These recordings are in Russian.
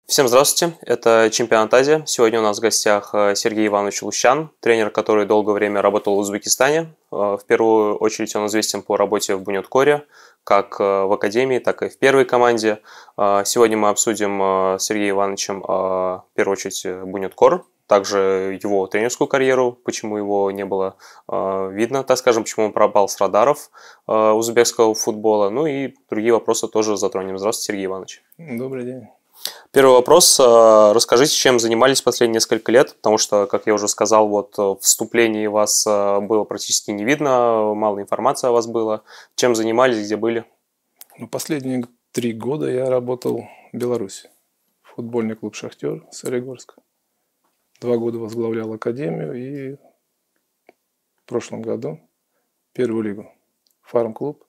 Всем здравствуйте, это Чемпионат Азии. Сегодня у нас в гостях Сергей Иванович Лущан, тренер, который долгое время работал в Узбекистане. В первую очередь он известен по работе в Буньоткоре, как в академии, так и в первой команде. Сегодня мы обсудим с Сергеем Ивановичем в первую очередь Буньоткор, также его тренерскую карьеру, почему его не было видно, так скажем, почему он пропал с радаров узбекского футбола, ну и другие вопросы тоже затронем. Здравствуйте, Сергей Иванович. Добрый день. Первый вопрос. Расскажите, чем занимались последние несколько лет, потому что, как я уже сказал, вот в вступлении вас было практически не видно, мало информации о вас было. Чем занимались, где были? Последние 3 года я работал в Беларуси. Футбольный клуб «Шахтер» Солигорск. 2 года возглавлял академию и в прошлом году первую лигу. Фарм-клуб.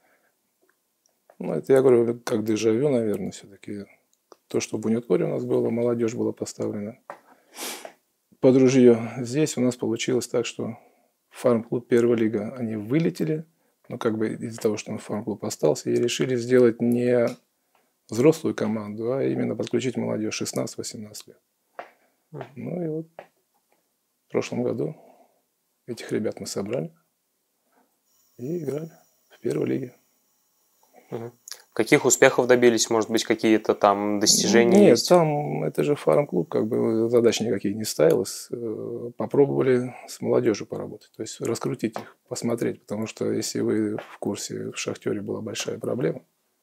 Это я говорю, как дежавю, наверное, все-таки. То, что в Буньоткоре у нас было, молодежь была поставлена под ружье. Здесь у нас получилось так, что фарм-клуб первая лига, они вылетели, но из-за того, что фарм-клуб остался, и решили сделать не взрослую команду, а именно подключить молодежь 16-18 лет. И вот в прошлом году этих ребят мы собрали и играли в первой лиге. Каких успехов добились? Может быть, какие-то там достижения Нет, есть? там это же фарм-клуб, задач никаких не ставилось. Попробовали с молодежью поработать, то есть раскрутить их, посмотреть, потому что если вы в курсе, в «Шахтере» была большая проблема.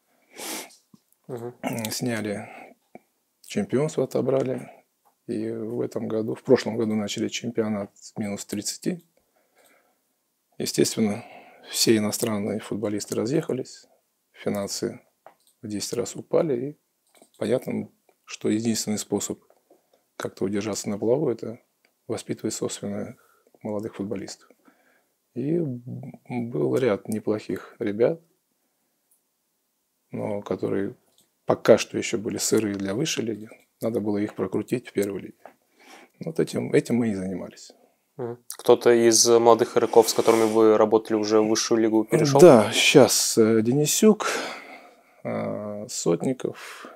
Сняли чемпионство, отобрали, и в прошлом году начали чемпионат с минус 30. Естественно, все иностранные футболисты разъехались, финансы в 10 раз упали, и понятно, что единственный способ как-то удержаться на плаву – это воспитывать собственных молодых футболистов. И был ряд неплохих ребят, но которые пока что еще были сырые для высшей лиги. Надо было их прокрутить в первой лиге. Этим мы и занимались. Кто-то из молодых игроков, с которыми вы работали, уже в высшую лигу перешел? Да, сейчас Денисюк, Сотников,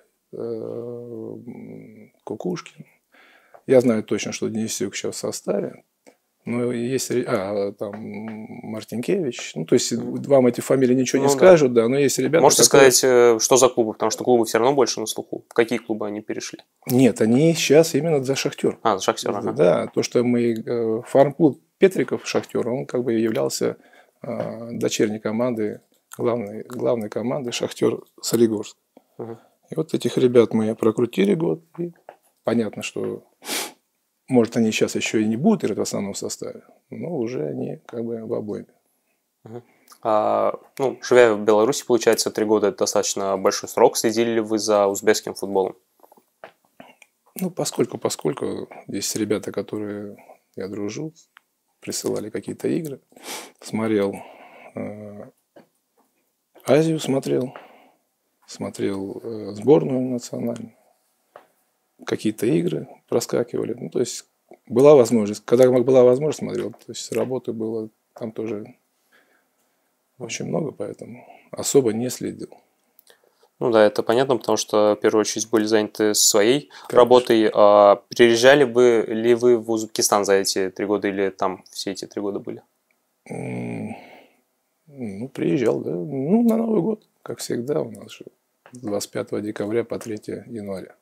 Кукушкин. Я знаю точно, что Денисюк сейчас в составе. Но есть там Мартинкевич. То есть вам эти фамилии ничего не скажут, да, но есть ребята. Можете сказать, что за клубы? Потому что клубы все равно больше на слуху. В какие клубы они перешли? Нет, они сейчас именно за «Шахтер». За «Шахтер», ага. Да, то, что мы фарм-клуб Петриков «Шахтер», он являлся дочерней командой, главной командой «Шахтер» Солигорск. И вот этих ребят мы прокрутили год, и понятно, что может они сейчас еще и не будут играть в основном составе, но уже они в обойме. Живя в Беларуси, получается, 3 года – это достаточно большой срок. Следили ли вы за узбекским футболом? Поскольку здесь ребята, которые я дружу, присылали какие-то игры, смотрел Азию, смотрел сборную национальную, какие-то игры проскакивали. То есть была возможность, когда была возможность, смотрел. То есть работы было там тоже очень много, поэтому особо не следил. Да, это понятно, потому что в первую очередь были заняты своей работой. Переезжали ли вы в Узбекистан за эти 3 года или там все эти 3 года были? Приезжал, да. На Новый год, как всегда, у нас же с 25 декабря по 3 января.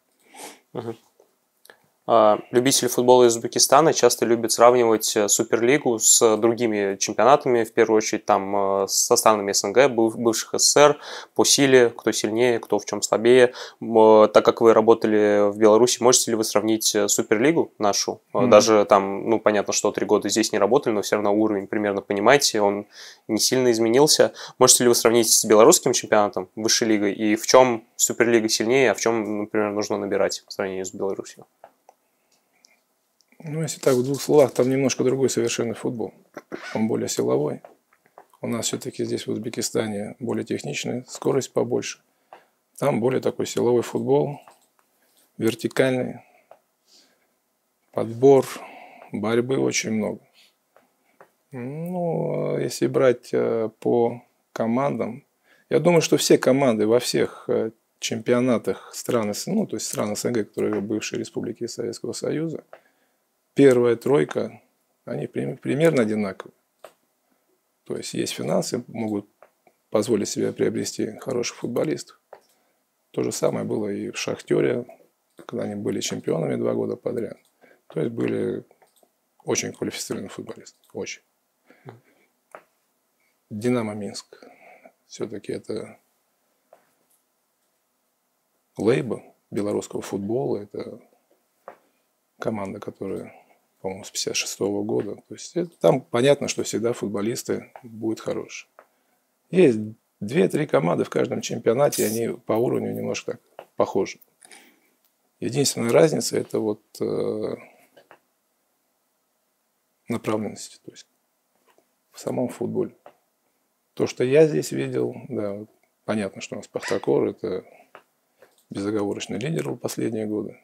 Любители футбола из Узбекистана часто любят сравнивать Суперлигу с другими чемпионатами, в первую очередь там со странами СНГ, бывших СССР, по силе, кто сильнее, кто в чем слабее. Так как вы работали в Беларуси, можете ли вы сравнить Суперлигу нашу? Даже там, понятно, что 3 года здесь не работали, но все равно уровень примерно понимаете, он не сильно изменился. Можете ли вы сравнить с белорусским чемпионатом, высшей лигой, и в чем Суперлига сильнее, а в чем, например, нужно набирать по сравнению с Беларусью? Если так в 2 словах, там немножко другой совершенно футбол. Он более силовой. У нас все-таки здесь в Узбекистане более техничная, скорость побольше. Там более такой силовой футбол, вертикальный, подбор, борьбы очень много. Если брать по командам, я думаю, что все команды во всех чемпионатах стран, ну, то есть стран СНГ, которые бывшие республики Советского Союза, первая тройка, они примерно одинаковые. То есть финансы, могут позволить себе приобрести хороших футболистов. То же самое было и в «Шахтере», когда они были чемпионами 2 года подряд. То есть были очень квалифицированные футболисты. Очень. «Динамо Минск». Все-таки это лейбл белорусского футбола. Это команда, которая, по-моему, с 1956 года. То есть там понятно, что всегда футболисты будут хорошие. Есть 2-3 команды в каждом чемпионате, и они по уровню немножко так похожи. Единственная разница – это вот направленность, то есть в самом футболе. То, что я здесь видел, да, понятно, что у нас «Спартакор» – это безоговорочный лидер был последние годы.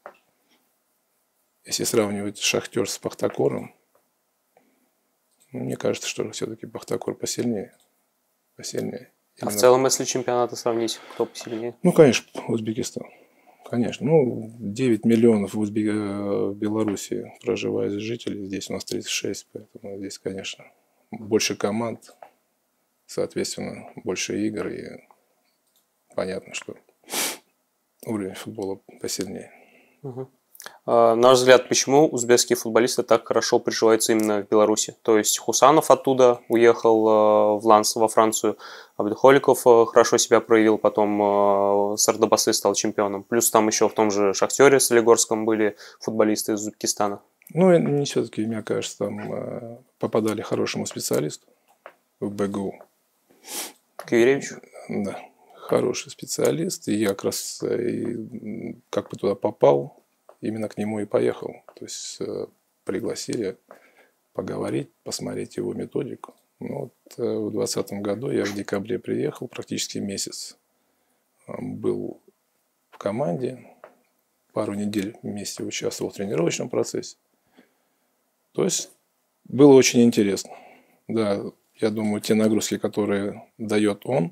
Если сравнивать «Шахтер» с «Спартакором», ну, мне кажется, что все-таки «Спартакор» посильнее. А в целом, если чемпионаты сравнить, кто посильнее? Ну, конечно, Узбекистан. Конечно. Ну, 9 миллионов в Беларуси проживает жителей. Здесь у нас 36, поэтому здесь, конечно, больше команд, соответственно, больше игр. И понятно, что уровень футбола посильнее. На ваш взгляд, почему узбекские футболисты так хорошо приживаются именно в Беларуси? То есть Хусанов оттуда уехал в Ланс, во Францию, Абдухоликов хорошо себя проявил, потом Сардобасы стал чемпионом. Плюс там еще в том же «Шахтере» Солигорском были футболисты из Узбекистана. Ну, не все-таки, мне кажется, там попадали хорошему специалисту в БГУ. Кюревич? Да, хороший специалист. И я как раз как бы туда попал, именно к нему и поехал. То есть пригласили поговорить, посмотреть его методику. Ну, вот, в 2020 году я в декабре приехал, практически месяц был в команде, пару недель вместе участвовал в тренировочном процессе. То есть было очень интересно. Да, я думаю, те нагрузки, которые дает он,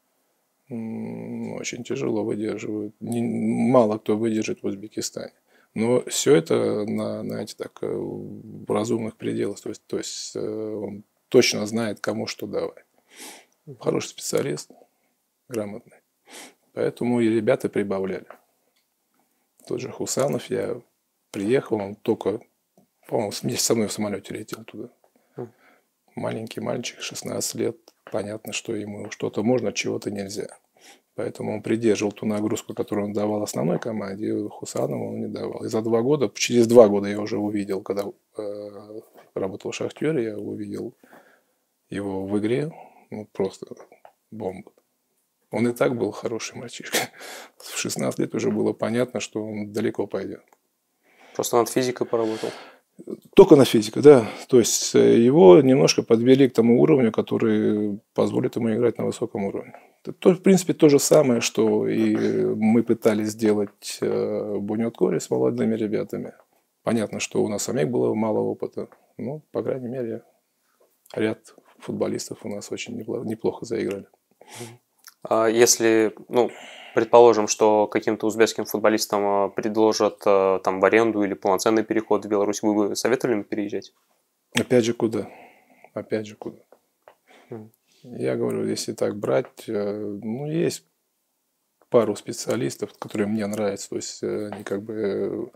очень тяжело выдерживают. Мало кто выдержит в Узбекистане. Но все это знаете, так, в разумных пределах. То есть он точно знает, кому что давать. Хороший специалист, грамотный. Поэтому и ребята прибавляли. Тот же Хусанов, я приехал, он только, по-моему, вместе со мной в самолете летел туда. Маленький мальчик, 16 лет. Понятно, что ему что-то можно, чего-то нельзя. Поэтому он придерживал ту нагрузку, которую он давал основной команде, и Хусанову он не давал. И через 2 года я уже увидел, когда работал в «Шахтере», я увидел его в игре. Ну, просто бомба. Он и так был хороший мальчишка. В 16 лет уже было понятно, что он далеко пойдет. Просто над физикой поработал? Только на физику, да. То есть его немножко подвели к тому уровню, который позволит ему играть на высоком уровне. Это, в принципе, то же самое, что и мы пытались сделать в Буниоткоре с молодыми ребятами. Понятно, что у нас самих было мало опыта. Но, по крайней мере, ряд футболистов у нас очень неплохо заиграли. Если, предположим, что каким-то узбекским футболистам предложат там в аренду или полноценный переход в Беларусь, вы бы советовали им переезжать? Опять же, куда? Я говорю, если так брать, есть пару специалистов, которые мне нравятся. То есть они как бы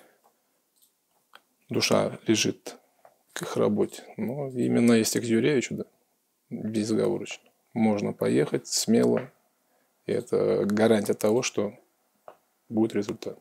душа лежит к их работе. Но именно если к Юревичу, да, безоговорочно. Можно поехать смело. И это гарантия того, что будет результат.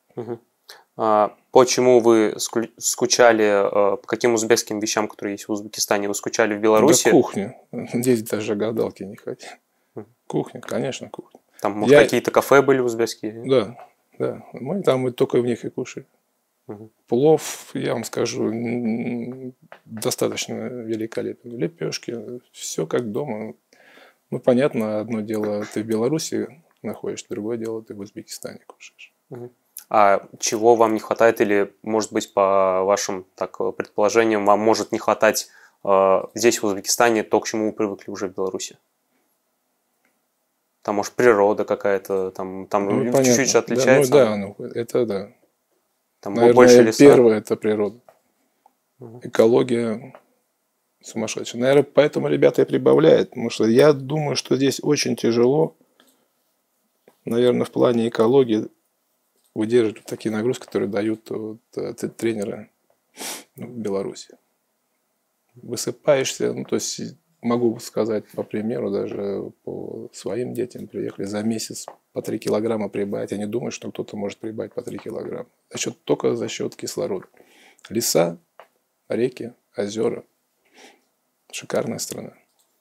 Почему вы скучали, по каким узбекским вещам, которые есть в Узбекистане, вы скучали в Беларуси? Да, кухня. Здесь даже гадалки не хотят. Кухня, конечно, кухня. Там, может, какие-то кафе были узбекские? Да. Мы там только в них и кушали. Плов, я вам скажу, достаточно великолепный. Лепешки, все как дома. Ну, понятно, одно дело, ты в Беларуси находишься, другое дело, ты в Узбекистане кушаешь. А чего вам не хватает, или, может быть, по вашим предположениям, вам может не хватать здесь, в Узбекистане, то, к чему вы привыкли уже в Беларуси? Там, может, природа какая-то, там Ну, чуть-чуть понятно. отличается. Да, ну, это да. Там больше Наверное, леса. первое – это природа. Экология сумасшедшая. Наверное, поэтому ребята и прибавляют. Потому что я думаю, что здесь очень тяжело, наверное, в плане экологии выдерживать такие нагрузки, которые дают вот, тренеры в Беларуси. Высыпаешься, ну, то есть могу сказать по примеру, даже по своим детям приехали за месяц по 3 килограмма прибавить. Я не думаю, что кто-то может прибавить по 3 килограмма. Только за счет кислорода. Леса, реки, озера. Шикарная страна.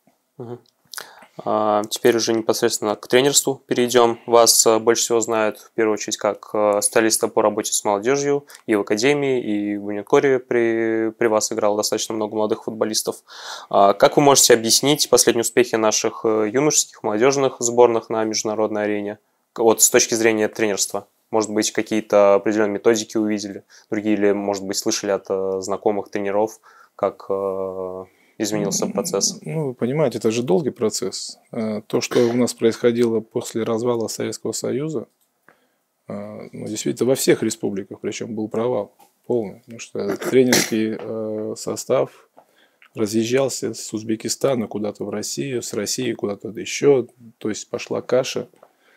Теперь уже непосредственно к тренерству перейдем. Вас больше всего знают, в первую очередь, как специалиста по работе с молодежью и в академии, и в юниоре при вас играло достаточно много молодых футболистов. Как вы можете объяснить последние успехи наших юношеских, молодежных сборных на международной арене? Вот с точки зрения тренерства. Может быть, какие-то определенные методики увидели, другие, или, может быть, слышали от знакомых тренеров, как изменился процесс? Ну, вы понимаете, это же долгий процесс. То, что у нас происходило после развала Советского Союза, ну, действительно, во всех республиках, причем был провал полный. Потому что тренерский состав разъезжался с Узбекистана куда-то в Россию, с России куда-то еще. То есть пошла каша.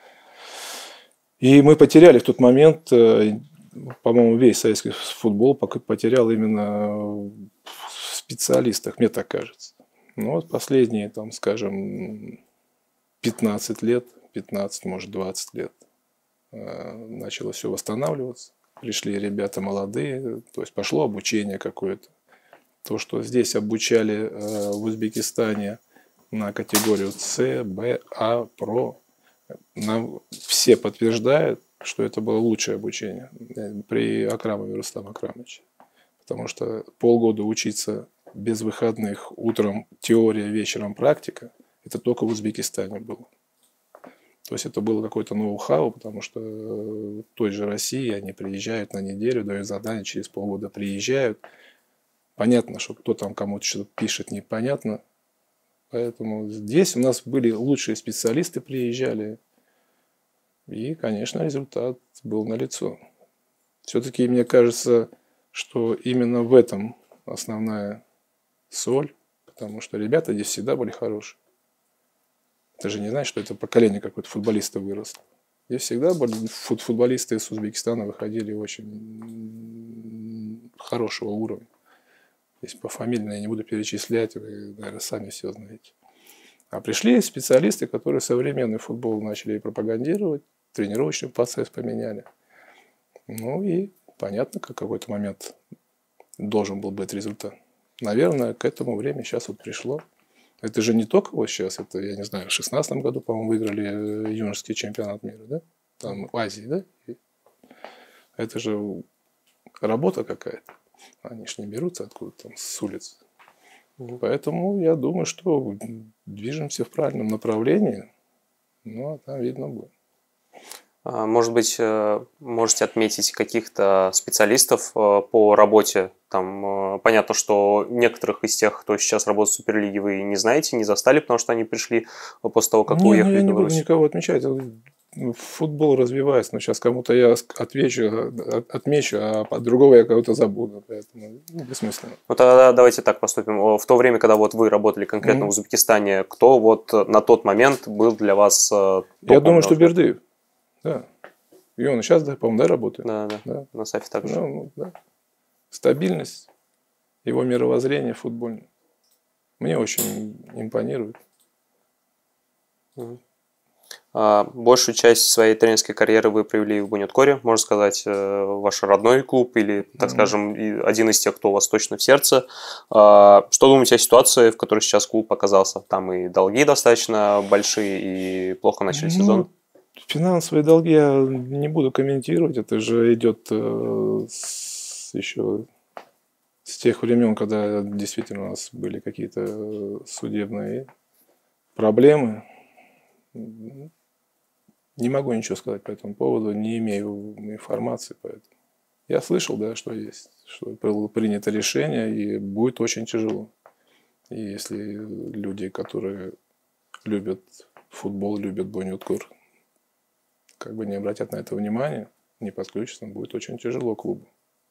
И мы потеряли в тот момент, по-моему, весь советский футбол потерял именно в специалистах, мне так кажется. Ну вот последние, там, скажем, 15 лет, 15, может, 20 лет начало все восстанавливаться. Пришли ребята молодые, то есть пошло обучение какое-то. То, что здесь обучали в Узбекистане на категорию С, Б, А, Про, нам все подтверждают, что это было лучшее обучение при Акрамове Рустаме Акрамовиче. Потому что полгода учиться без выходных, утром теория, вечером практика, это только в Узбекистане было. То есть это было какое-то ноу-хау, потому что в той же России они приезжают на неделю, дают задание, через полгода приезжают. Понятно, что кто там кому-то что-то пишет, непонятно. Поэтому здесь у нас были лучшие специалисты, приезжали. И, конечно, результат был налицо. Все-таки мне кажется, что именно в этом основная соль, потому что ребята здесь всегда были хорошие. Ты же не знаешь, что это поколение какое-то футболистов выросло. Здесь всегда были футболисты из Узбекистана выходили очень хорошего уровня. Здесь пофамильно я не буду перечислять, вы, наверное, сами все знаете. А пришли специалисты, которые современный футбол начали пропагандировать, тренировочный процесс поменяли. Ну и понятно, как в какой-то момент должен был быть результат. Наверное, к этому времени сейчас вот пришло. Это же не только вот сейчас, это, я не знаю, в 2016 году, по-моему, выиграли юношеский чемпионат мира, да? Там в Азии, да? Это же работа какая-то. Они же не берутся откуда-то там с улицы. Поэтому я думаю, что движемся в правильном направлении. Ну, а там видно будет. Может быть, можете отметить каких-то специалистов по работе. Там понятно, что некоторых из тех, кто сейчас работает в Суперлиге, вы не знаете, не застали, потому что они пришли после того, как вы уехали я в не буду Беларусь. никого отмечать. Футбол развивается, но сейчас кому-то я отмечу, а другого я кого-то забуду. Поэтому бессмысленно. Ну тогда давайте так поступим. В то время, когда вот вы работали конкретно в Узбекистане, кто вот на тот момент был для вас топом? Я думаю, что Бердыев. Да. И он сейчас, да, по-моему, да, работает? Да. На САФе также. Да. Стабильность, его мировоззрение футбольное. Мне очень импонирует. Большую часть своей тренерской карьеры вы провели в Буниоткоре, можно сказать, ваш родной клуб или, так скажем, один из тех, кто у вас точно в сердце. Что думаете о ситуации, в которой сейчас клуб оказался? Там и долги достаточно большие, и плохо начали сезон. Финансовые долги я не буду комментировать. Это же идет еще с тех времен, когда действительно у нас были какие-то судебные проблемы. Не могу ничего сказать по этому поводу, не имею информации. Поэтому я слышал, да, что есть, что было принято решение, и будет очень тяжело. И если люди, которые любят футбол любят Буnyodkor. Как бы не обратят на это внимание, не подключатся, будет очень тяжело клубу.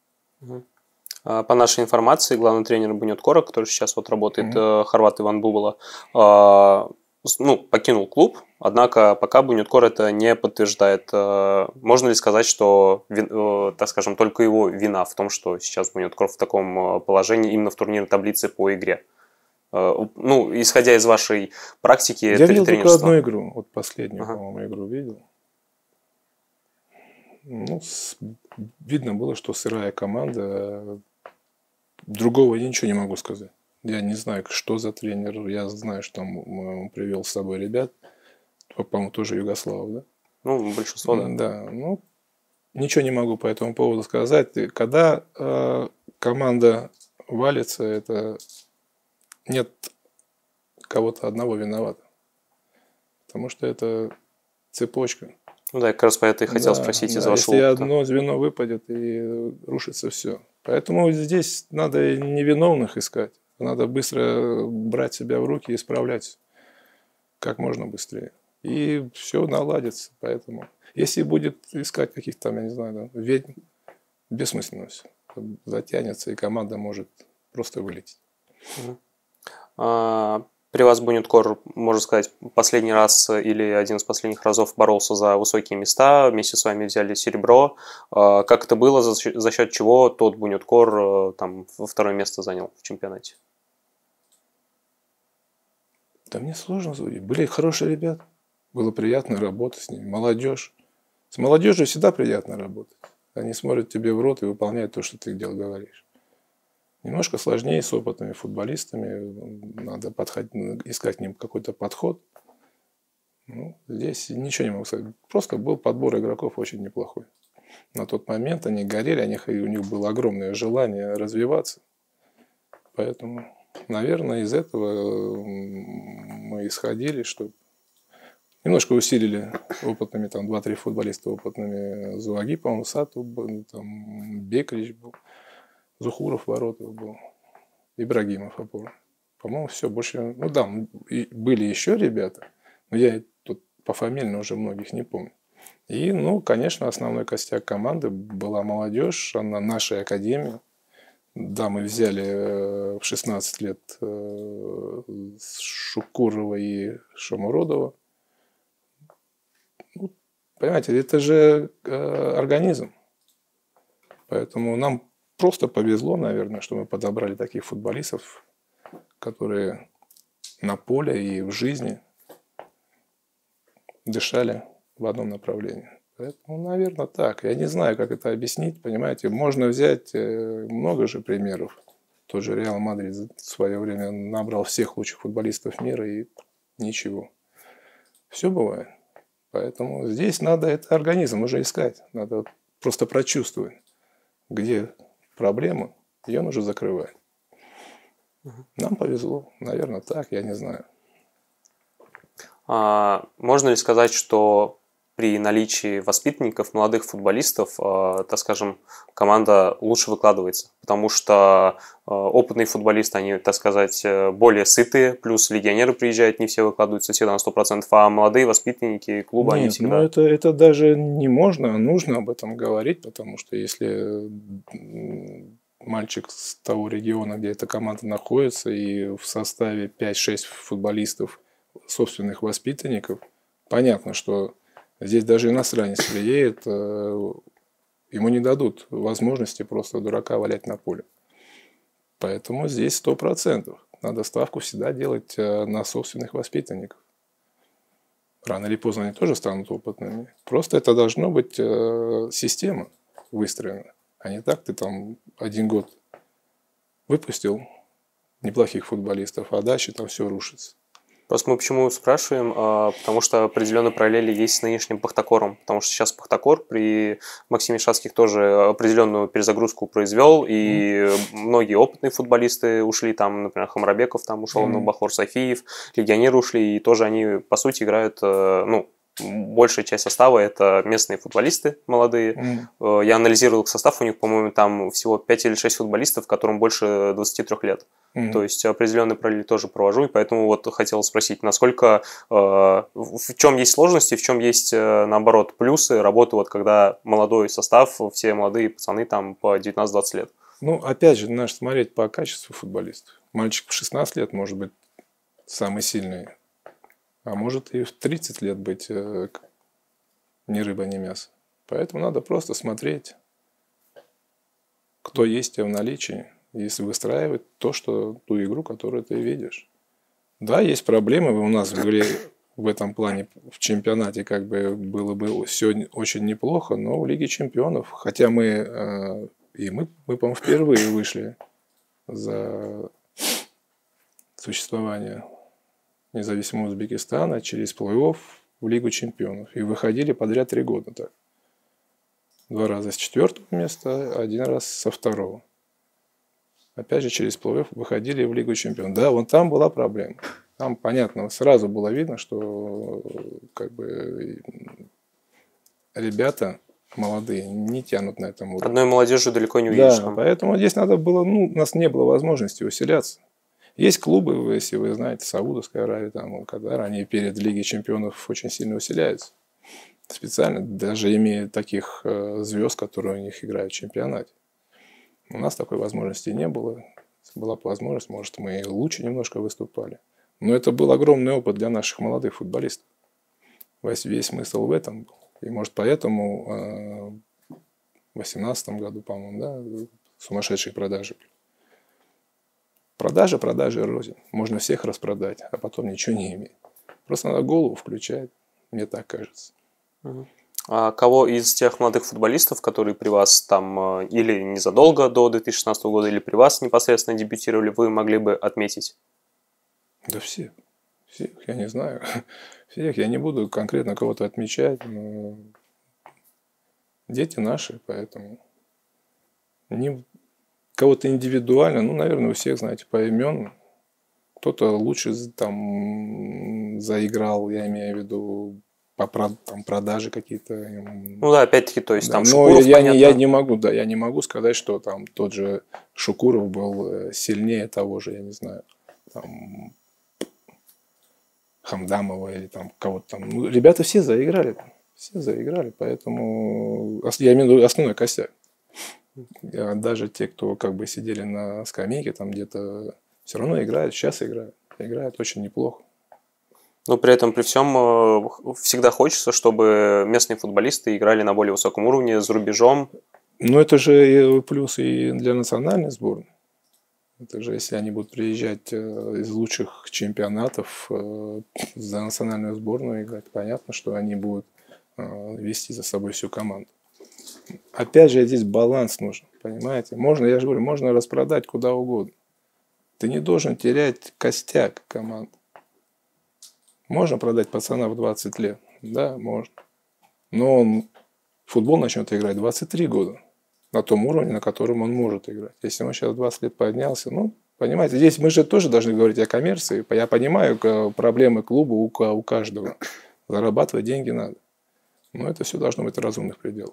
По нашей информации, главный тренер Буnyodkor, который сейчас вот работает, хорват Иван Бубала, покинул клуб, однако пока Буnyodkor это не подтверждает. Можно ли сказать, что, так скажем, только его вина в том, что сейчас Буnyodkor в таком положении именно в турнирной таблице по игре? Исходя из вашей практики, я видел только одну игру, вот последнюю, по-моему, игру видел. Видно было, что сырая команда. Другого я ничего не могу сказать. Я не знаю, что за тренер. Я знаю, что он привел с собой ребят. По-моему, тоже югославов, да? Большинство, да. Да, ничего не могу по этому поводу сказать. Когда команда валится, это нет кого-то одного виновата. Потому что это цепочка. Я как раз по это и хотел спросить из вашего опыта. Если одно звено выпадет, и рушится все. Поэтому здесь надо невиновных искать. Надо быстро брать себя в руки и исправлять как можно быстрее. И все наладится. Поэтому, если будет искать каких-то, я не знаю, ведьм, бессмысленно все. Затянется, и команда может просто вылететь. При вас Буnyodkor, можно сказать, последний раз или один из последних разов боролся за высокие места, вместе с вами взяли серебро. Как это было, за счет чего тот Буnyodkor там второе место занял в чемпионате? Да мне сложно судить. Были хорошие ребята. Было приятно работать с ними. Молодежь. С молодежью всегда приятно работать. Они смотрят тебе в рот и выполняют то, что ты говоришь. Немножко сложнее с опытными футболистами. Надо искать к ним какой-то подход. Здесь ничего не могу сказать. Просто был подбор игроков очень неплохой. На тот момент они горели, у них было огромное желание развиваться. Поэтому, наверное, из этого мы исходили, что немножко усилили опытными, 2-3 футболиста опытными. Зуаги, по-моему, Сату был, Бекрич был. Зухуров, Воротов был, Ибрагимов, опора. По-моему, все, больше... были еще ребята, но я тут пофамильно уже многих не помню. И, конечно, основной костяк команды была молодежь, она нашей академии. Да, мы взяли в 16 лет Шукурова и Шамуродова. Понимаете, это же организм. Поэтому нам просто повезло, наверное, что мы подобрали таких футболистов, которые на поле и в жизни дышали в одном направлении. Поэтому, наверное, так. Я не знаю, как это объяснить, понимаете. Можно взять много же примеров. Тот же Реал Мадрид в свое время набрал всех лучших футболистов мира и ничего. Все бывает. Поэтому здесь надо это организм уже искать. Надо просто прочувствовать, где проблема, ее нужно закрывать. Нам повезло, наверное, так, я не знаю. Можно ли сказать, что при наличии воспитанников, молодых футболистов, так скажем, команда лучше выкладывается? Потому что опытные футболисты, они, так сказать, более сытые, плюс легионеры приезжают, не все выкладываются всегда на 100%, а молодые воспитанники клуба, они всегда... это даже не можно, а нужно об этом говорить, потому что если мальчик с того региона, где эта команда находится, и в составе 5-6 футболистов, собственных воспитанников, понятно, что здесь даже иностранец приедет, ему не дадут возможности просто дурака валять на поле. Поэтому здесь 100%. Надо ставку всегда делать на собственных воспитанников. Рано или поздно они тоже станут опытными. Просто это должно быть система выстроена. А не так ты там 1 год выпустил неплохих футболистов, а дальше там все рушится. Просто мы почему спрашиваем, потому что определенные параллели есть с нынешним Пахтакором, потому что сейчас Пахтакор при Максиме Шацких тоже определенную перезагрузку произвел, и многие опытные футболисты ушли, там, например, Хамрабеков там ушел, Бахор Софиев, легионеры ушли, и тоже они, по сути, играют, большая часть состава это местные футболисты молодые. Я анализировал их состав, у них, по-моему, там всего 5 или 6 футболистов, которым больше 23 лет. То есть определенный параллель тоже провожу, и поэтому вот хотел спросить, насколько, в чем есть сложности, в чем есть, наоборот, плюсы работы, вот когда молодой состав, все молодые пацаны там по 19-20 лет. Ну, опять же, надо смотреть по качеству футболистов. Мальчик в 16 лет может быть самый сильный, а может и в 30 лет быть ни рыба, ни мясо. Поэтому надо просто смотреть, кто есть у тебя в наличии, если выстраивать ту игру, которую ты видишь. Да, есть проблемы у нас в игре в этом плане, в чемпионате как бы было бы все очень неплохо, но в Лиге чемпионов, хотя мы, по-моему, впервые вышли за существование независимого Узбекистана через плей-офф в Лигу чемпионов. И выходили подряд 3 года так. 2 раза с 4-го места, 1 раз со 2-го. Опять же, через плей-офф выходили в Лигу чемпионов. Да, вон там была проблема. Там, понятно, сразу было видно, что как бы ребята молодые не тянут на этом уровне. Одной молодежью далеко не увидишь. Да, поэтому здесь надо было, у нас не было возможности усиляться. Есть клубы, если вы знаете, Саудовская Аравия, там, Катар, они перед Лигой чемпионов очень сильно усиляются. Специально, даже имея таких звезд, которые у них играют в чемпионате. У нас такой возможности не было. Если была бы возможность, может, мы лучше немножко выступали. Но это был огромный опыт для наших молодых футболистов. Весь смысл в этом был. И, может, поэтому в 2018 году, по-моему, да, сумасшедшие продажи. Продажи рознь. Можно всех распродать, а потом ничего не иметь. Просто надо голову включать, мне так кажется. А кого из тех молодых футболистов, которые при вас там или незадолго до 2016 года, или при вас непосредственно дебютировали, вы могли бы отметить? Да всех. Всех, я не знаю. Всех. Я не буду конкретно кого-то отмечать. Но дети наши, поэтому кого-то индивидуально, наверное, у всех, знаете, поименно. Кто-то лучше там заиграл, я имею в виду, там, продажи какие-то. Ну да, опять-таки, то есть да, там но Шукуров, я не могу сказать, что там тот же Шукуров был сильнее того же, я не знаю, там, Хамдамова или там кого-то там. Ребята все заиграли, поэтому я имею в виду основной костяк. Даже те, кто как бы сидели на скамейке там где-то, все равно играют, сейчас играют очень неплохо. Но при этом, при всем, всегда хочется, чтобы местные футболисты играли на более высоком уровне, за рубежом. Ну, это же плюс и для национальной сборной. Это же, если они будут приезжать из лучших чемпионатов за национальную сборную играть, понятно, что они будут вести за собой всю команду. Опять же, здесь баланс нужен, понимаете? Я же говорю, можно распродать куда угодно. Ты не должен терять костяк команды. Можно продать пацана в 20 лет? Да, можно. Но он футбол начнет играть 23 года. На том уровне, на котором он может играть. Если он сейчас 20 лет поднялся, понимаете, здесь мы же тоже должны говорить о коммерции. Я понимаю проблемы клуба у каждого. Зарабатывать деньги надо. Но это все должно быть в разумных пределах.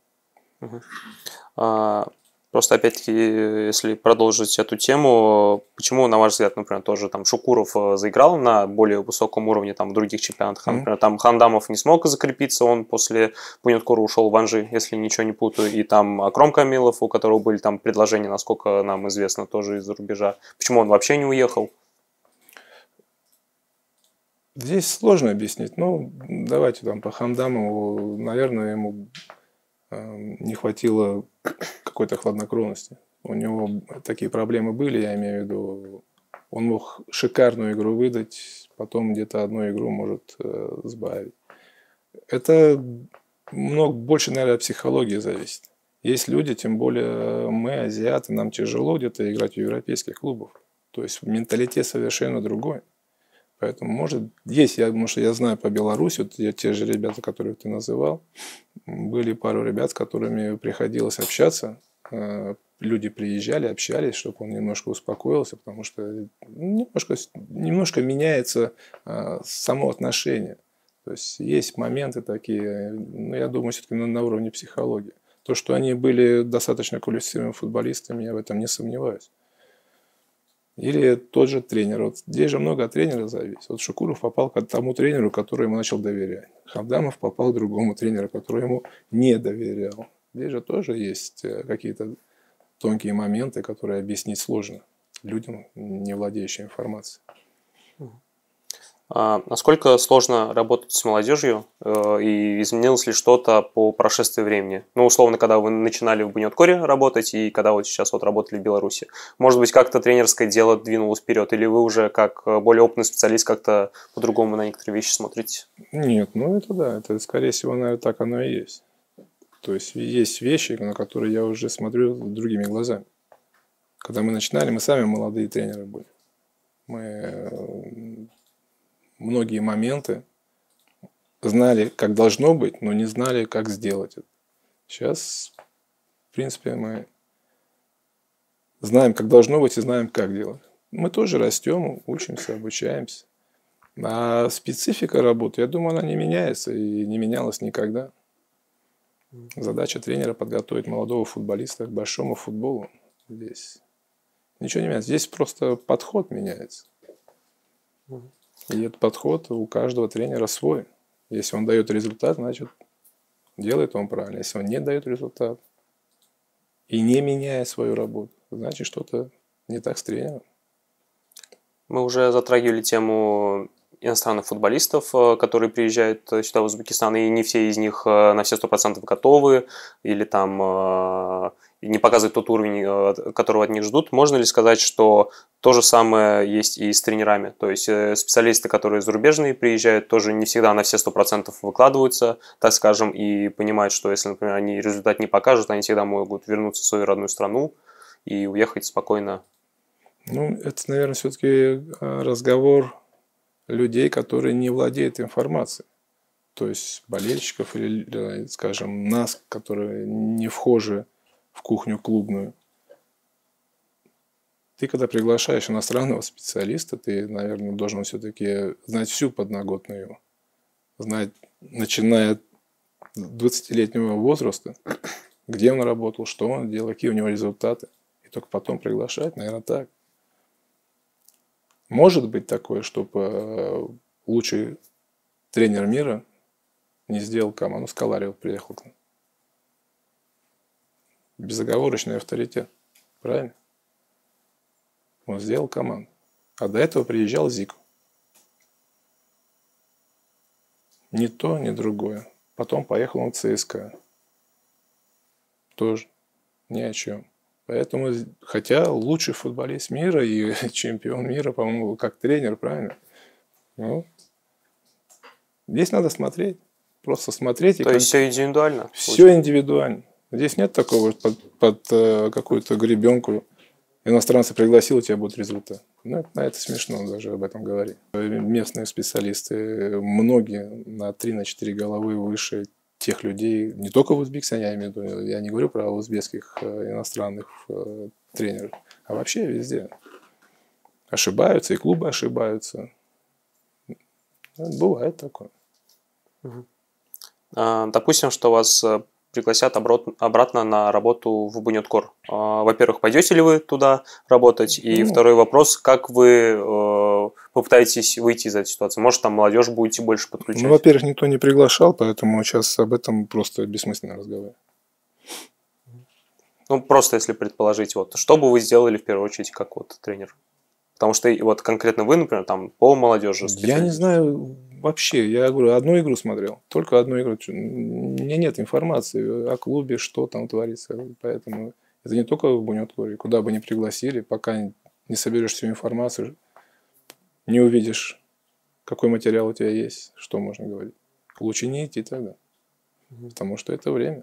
Просто, опять-таки, если продолжить эту тему, почему, на ваш взгляд, например, тоже там Шукуров заиграл на более высоком уровне там, в других чемпионатах? Например, там Хандамов не смог закрепиться, он после Пуньяткора ушел в Анжи, если ничего не путаю, и там Акром Камилов, у которого были там предложения, насколько нам известно, тоже из-за рубежа. Почему он вообще не уехал? Здесь сложно объяснить. Давайте там по Хамдамову, наверное, ему не хватило какой-то хладнокровности. У него такие проблемы были, я имею в виду, он мог шикарную игру выдать, потом где-то одну игру может сбавить. Это больше, наверное, от психологии зависит. Есть люди, тем более мы, азиаты, нам тяжело где-то играть в европейских клубах. То есть менталитет совершенно другой. Поэтому, может, потому что я знаю по Беларуси, те же ребята, которых ты называл, были пару ребят, с которыми приходилось общаться. Люди приезжали, общались, чтобы он немножко успокоился, потому что немножко меняется само отношение. То есть моменты такие, ну, я думаю, все-таки на уровне психологии. То, что они были достаточно квалифицированными футболистами, я в этом не сомневаюсь. Или тот же тренер. Вот здесь же много от тренера зависит. Вот Шукуров попал к тому тренеру, который ему начал доверять. Хамдамов попал к другому тренеру, который ему не доверял. Здесь же тоже есть какие-то тонкие моменты, которые объяснить сложно людям, не владеющим информацией. Насколько сложно работать с молодежью и изменилось ли что-то по прошествии времени? Ну, условно, когда вы начинали в Буниоткоре работать и когда вот сейчас вот работали в Беларуси. Может быть, как-то тренерское дело двинулось вперед или вы уже как более опытный специалист как-то по-другому на некоторые вещи смотрите? Нет, ну это да, это скорее всего, наверное, так оно и есть. То есть вещи, на которые я уже смотрю другими глазами. Когда мы начинали, мы сами молодые тренеры были. Мы многие моменты знали, как должно быть, но не знали, как сделать это. Сейчас, в принципе, мы знаем, как должно быть, и знаем, как делать. Мы тоже растем, учимся, обучаемся. А специфика работы, я думаю, она не меняется и не менялась никогда. Задача тренера подготовить молодого футболиста к большому футболу. Здесь ничего не меняется. Здесь просто подход меняется. И этот подход у каждого тренера свой. Если он дает результат, значит, делает он правильно. Если он не дает результат и не меняет свою работу, значит, что-то не так с тренером. Мы уже затрагивали тему иностранных футболистов, которые приезжают сюда, в Узбекистан, и не все из них на все 100% готовы, или там не показывают тот уровень, которого от них ждут. Можно ли сказать, что то же самое есть и с тренерами? То есть специалисты, которые зарубежные приезжают, тоже не всегда на все 100% выкладываются, так скажем, и понимают, что если, например, они результат не покажут, они всегда могут вернуться в свою родную страну и уехать спокойно. Ну, это, наверное, все-таки разговор людей, которые не владеют информацией. То есть болельщиков или, скажем, нас, которые не вхожи в кухню клубную. Ты, когда приглашаешь иностранного специалиста, ты, наверное, должен все-таки знать всю подноготную его. Знать, начиная от 20-летнего возраста, где он работал, что он делал, какие у него результаты. И только потом приглашать, наверное, так. Может быть такое, чтобы лучший тренер мира не сделал команду. Скалари вот приехал к нам. Безоговорочный авторитет. Правильно? Он сделал команду. А до этого приезжал Зико. Ни то, ни другое. Потом поехал он в ЦСКА. Тоже ни о чем. Поэтому, хотя лучший футболист мира и чемпион мира, по-моему, как тренер, правильно? Ну, здесь надо смотреть. Просто смотреть. То есть все индивидуально? Все индивидуально. Здесь нет такого, под какую-то гребенку иностранца пригласил, у тебя будет результат. Ну, это смешно даже об этом говорить. Местные специалисты, многие на 3-4 головы выше тех людей, не только в Узбекистане, я имею в виду, я не говорю про узбекских иностранных тренеров, а вообще везде. Ошибаются, и клубы ошибаются. Бывает такое. Допустим, что вас пригласят обратно на работу в Буниоткор. Во-первых, пойдете ли вы туда работать? И второй вопрос, как вы попытаетесь выйти из этой ситуации? Может, там молодежь будете больше подключать? Ну, во-первых, никто не приглашал, поэтому сейчас об этом просто бессмысленно разговаривать. Ну, просто если предположить, вот, что бы вы сделали в первую очередь как вот тренер? Потому что вот конкретно вы, например, там по молодежи. Я не знаю вообще. Я говорю, одну игру смотрел. Только одну игру. У меня нет информации о клубе, что там творится. Поэтому это не только в Буниоткоре. Куда бы ни пригласили, пока не соберешь всю информацию, не увидишь, какой материал у тебя есть, что можно говорить. Лучше не идти тогда. Потому что это время.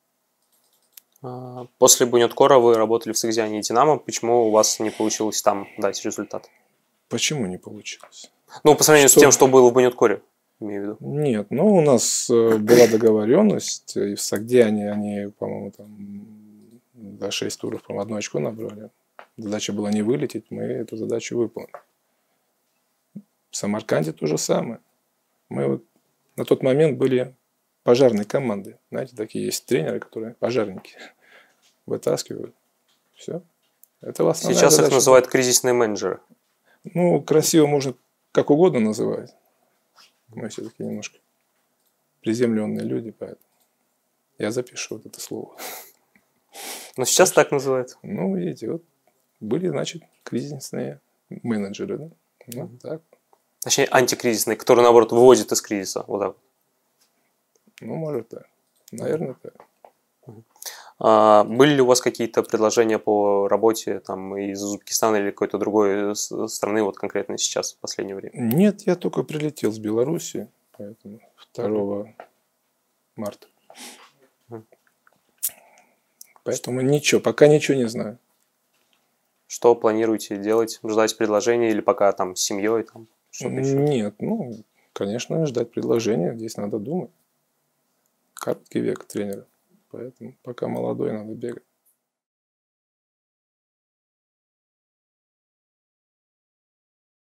После Буниоткора вы работали в Согдиане и Динамо. Почему у вас не получилось там дать результат? Почему не получилось? Ну, по сравнению с тем, что было в Буниоткоре, имею в виду. Нет, ну у нас была договоренность, и в Согдиане они, по-моему, там до 6 туров, по-моему, 1 очко набрали. Задача была не вылететь, мы эту задачу выполнили. В Самарканде то же самое. Мы вот на тот момент были пожарные команды. Знаете, такие есть тренеры, которые пожарники вытаскивают. Все. Это основная Сейчас их задача. называют кризисные менеджеры. Ну, красиво можно как угодно называть. Мы все-таки немножко приземленные люди, поэтому я запишу вот это слово. Но сейчас так называют. Ну, видите, вот были, значит, кризисные менеджеры. Да? Ну, так. Точнее, антикризисные, которые, наоборот, выводят из кризиса. Вот так. Ну, может так. Наверное, так. Были ли у вас какие-то предложения по работе там, из Узбекистана или какой-то другой страны, вот конкретно сейчас, в последнее время? Нет, я только прилетел с Беларуси, поэтому 2 марта. Поэтому ничего, пока ничего не знаю. Что планируете делать? Ждать предложения или пока там с семьей? Там, что-то еще? Нет, ну, конечно, ждать предложения, здесь надо думать. Короткий век тренера, поэтому пока молодой, надо бегать.